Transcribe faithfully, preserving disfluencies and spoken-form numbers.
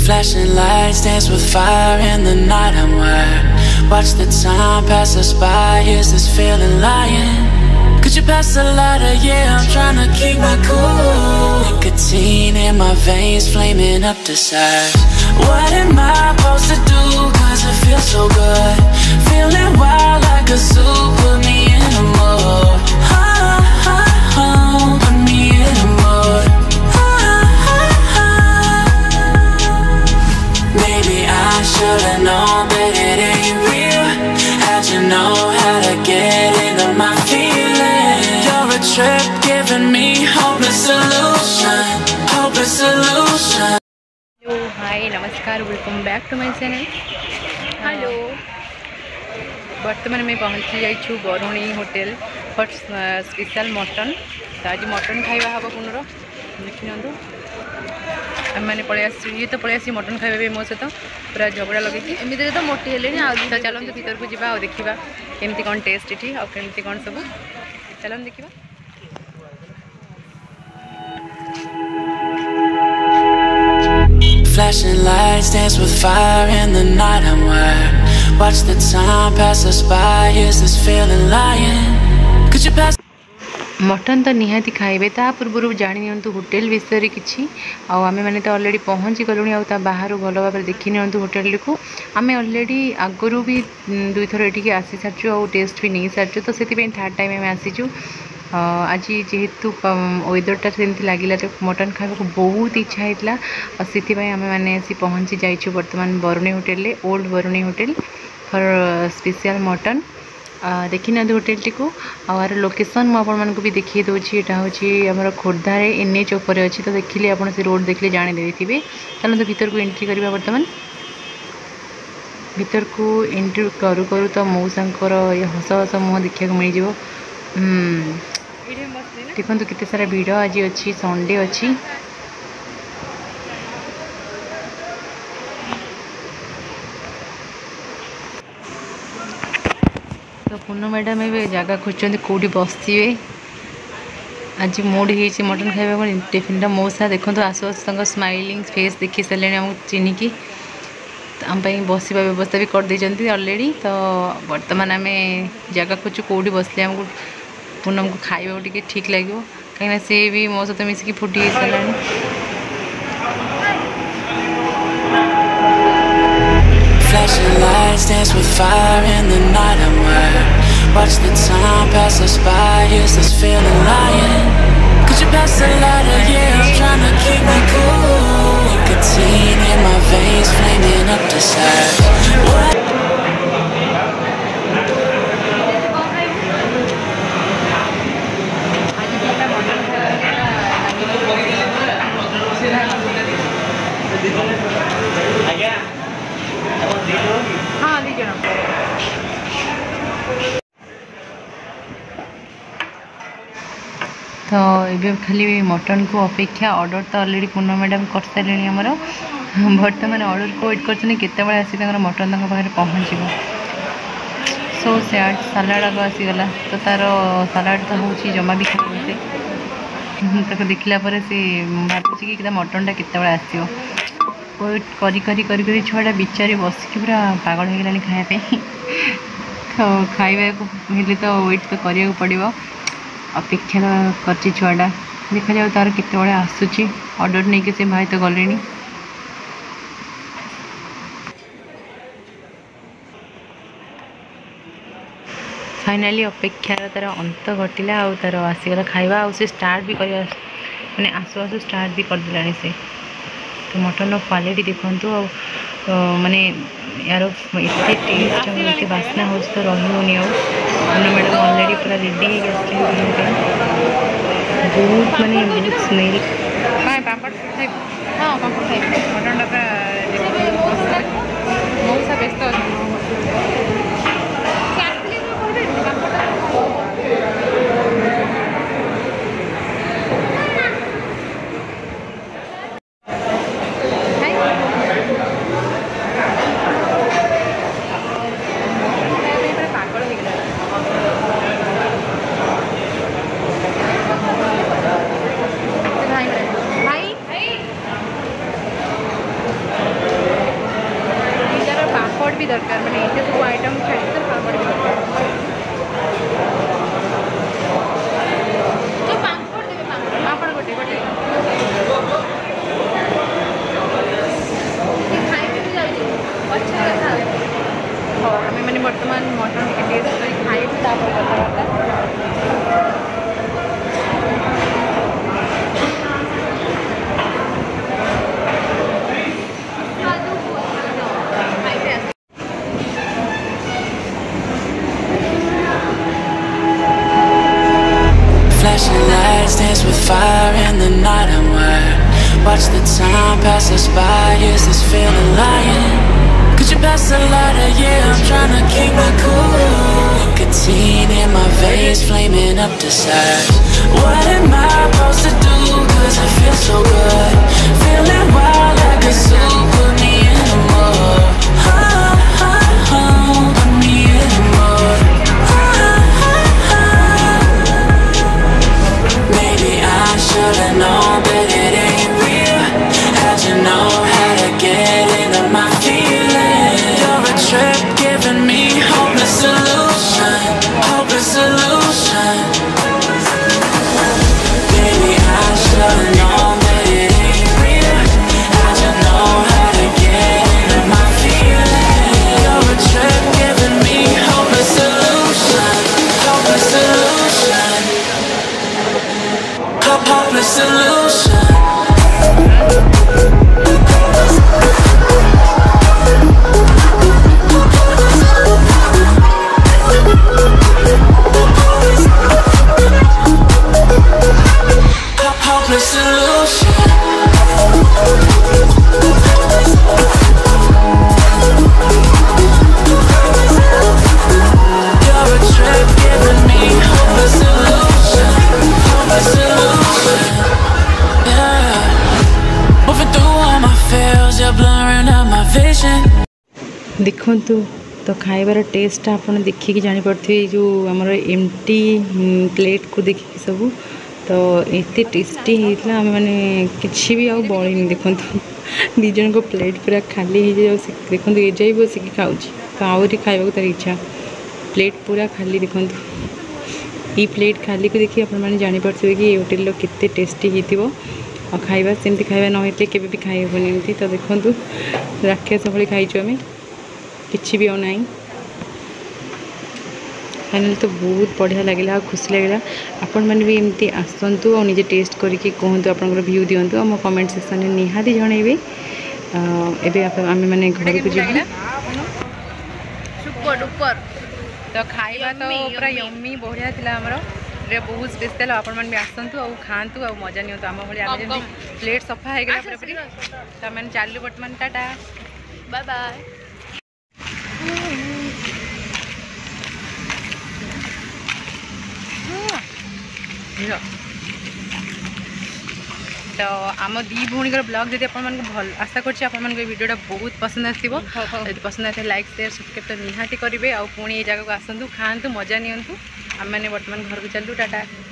Flashing lights dance with fire in the night. I'm wired. Watch the time pass us by. Is this feeling lying? Could you pass the lighter? Yeah, I'm trying to keep my cool. Nicotine in my veins, flaming up desires. What am I supposed to do? Cause it feels so good. Feeling wild like a zoo. Put me in a mood. Oh, oh, oh, put me in a mood. Oh, oh, oh. Maybe I should've known that it ain't real. How'd you know how to get into my feelings? You're a trip giving me hopeless solution. Hopeless solution. Hello, hi, namaskar, welcome back to my channel. Hello. बर्तमान में पहुँची जाइछु Baruni hotel for special mutton. तो आज mutton खाइबा हम पुनर देखी नियंतु आम मैंने पलि आस ये तो पलि आसी मटन खाइबा मो सहित पूरा झगड़ा लगे एमती तो मोटी हेले तो चलते भीतर को जावा देखा केमती कौन टेस्ट ये आ केमती कौन सब चलते देखा। Flashing lights dance with fire in the night. I'm wired. Watch the time pass us by. Is this feeling lying? Could you pass? Mutton तो निहाती खाइबे ता पूर्व जाणी नियंतु होटेल विषय किसी आम मैंने तो अलरेडी पहुँची गलुणी आ बाहर भल भाव देखी नियंतु होटेल को आम अलरेडी आगु भी दुई थर ये आसी सारी आ टेस्ट भी नहीं सारी तो से थर्ड टाइम आम आसीचु। आज जेहेतु वेदरटा सेमती लगे तो मटन खाइबा को बहुत इच्छा होता से आम मैंने आसी पहुँची जाइछु बर्तमान Baruni hotel old Baruni hotel for special mutton. देखी ना होटेल टी को आर लोकेशन मुझे भी देखिए दूसरी यहाँ हूँ आम खोर्धार एन एच उपर अच्छी तो देखिले आप रोड देखिले जाने थे। चलो तो भीतर को एंट्री करवा बर्तमान भीतर को एंट्री करू करू तो मौसा हस हस मुँह देखा मिल जाए। देखो तो कितने सारा भिड़ आज अच्छी संडे अच्छी तो पूनम मैडम ए जगह खोजते कौटी बसवे आज मूड हो मटन खाइबा टिफिन मौसा देखो तो आसु आसु स्माइलिंग फेस देखी सारे आम चिन्हिकी आम बसवा व्यवस्था भी कर देते ऑलरेडी। तो बर्तमान आम जगह खोजु कौटी बसले आमको पूनम को खाइबा टे ठीक लगे कहीं से भी मो सहित मिसिकी फुटी सारा। Flashing lights dance with fire in the night. I'm wired. Watch the time pass us by. Is this feeling lying? Could you pass the lighter? Yeah, I'm trying to keep my cool. Nicotine in my veins, flaming up desires. What? हाँ दीजिए तो ये खाली mutton को अपेक्षा order तो already Poonam madam कर सारे आमर बर्तमान ऑर्डर को वेट कर आसी मटन पाखे पहुँच सो सैड सालाड आग आसीगला तो तार सालाड तो हूँ जमा भी खाते देखला से भावुँ कि मटन टा केत आसो वेट करी करी करी करी छुआटा बिचारी बसिक पूरा पागल हो गलानी खायापी तो खाइबा को हेले तो वेट तो करिया पड़ो अपेक्षा कर छुआटा देखा जाओ तार केत आसूची ऑर्डर नहीं से भाई तो गले। फाइनाली अपेक्षार तार अंत घटिला आ तार आसीगला खाइबा आ से स्टार्ट भी कर मैंने आसु आसु स्टार्ट भी करदेलानी से। तो मटन क्वालिटी देखु माने यार एत टेस्ट एत बास्ना हो तो रही मैडम ऑलरेडी पूरा रेडी बहुत माने बहुत स्मेल हाँ मटन मौसा व्यस्त the time pass us by, is this feeling lying? Could you pass the lighter? Yeah, I'm trying to keep my cool. Nicotine in my veins, flaming up desires. What am I supposed to do? Cause it feels so good. Feeling wild like a zoo. Put me in the mood. Oh, oh, oh, put me in the mood. Oh, oh, oh. Maybe I should've known, but it ain't real. How'd you know how to get into my feelings? You're a trip giving me hopeless solution. Hopeless solution. Baby, I should've known that it ain't real. How'd you know how to get into my feelings? You're a trip giving me hopeless solution. Hopeless solution. Hope- Hopeless solution. Hopeless solution. You're a trip giving me hopeless solution. Hopeless solution. Yeah. Moving through all my fears, you're blurring out my vision. देखु तो खाइबार test आप देखिए जापे जो आमर MT plate को देखिए सब तो एत टेस्टी होता आम मैंने कि भी आउ बड़ीनी देखु दिज को प्लेट पूरा खाली हो देखो एजाई बसिक खाऊँ आहरी खावा तार इच्छा प्लेट पूरा खाली देखु ये प्लेट खाली को देखिए आपने जापे कि होटेल केते टेस्टी हो खाଇବା सेमती खाଇବା न होते केबे भी खाई हेबनी एमती तो देखु राक्षस भली खाइछु आम किसी भी आना फाइनल तो बहुत बढ़िया लगे खुशी लगे आपण मैंने भी एमती आसतु और निजे टेस्ट करके कहतु आप व्यू दिंतु मो कमेंट सेक्शन में निहाती जनइबे एवं आम मैंने घर को जीव तो खाଇବା तो पूरा यम्मी बढ़िया थी आमर बहुत स्पेशल आपण मैंने भी आसतु और खातु और मजा नि आम भाई प्लेट सफा हो गला तो मैंने चलू बर्तमान टाटा बाय बाय। तो आम दी भौणीकर ब्लॉग जब आप भल आशा कर वीडियोटा बहुत पसंद आसो पसंद आए लाइक शेयर सब्सक्राइब तो निहाती करेंगे और पुणी ये जगह को आसतु खातु मजा नि आम मैंने बर्तमान घर को चलू टाटा।